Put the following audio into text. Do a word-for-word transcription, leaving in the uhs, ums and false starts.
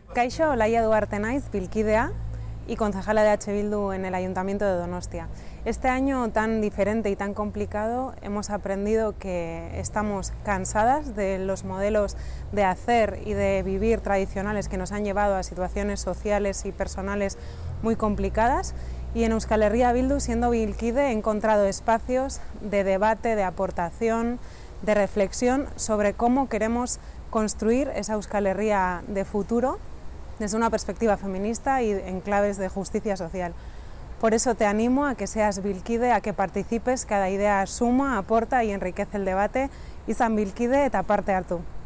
Kaixo, Olaia Duarte naiz, bilkidea y concejala de H Bildu en el Ayuntamiento de Donostia. Este año tan diferente y tan complicado hemos aprendido que estamos cansadas de los modelos de hacer y de vivir tradicionales que nos han llevado a situaciones sociales y personales muy complicadas, y en Euskal Herria Bildu, siendo bilkide, he encontrado espacios de debate, de aportación, de reflexión sobre cómo queremos construir esa Euskal Herria de futuro desde una perspectiva feminista y en claves de justicia social. Por eso te animo a que seas bilkide, a que participes, cada idea suma, aporta y enriquece el debate. Izan bilkide eta parte hartu.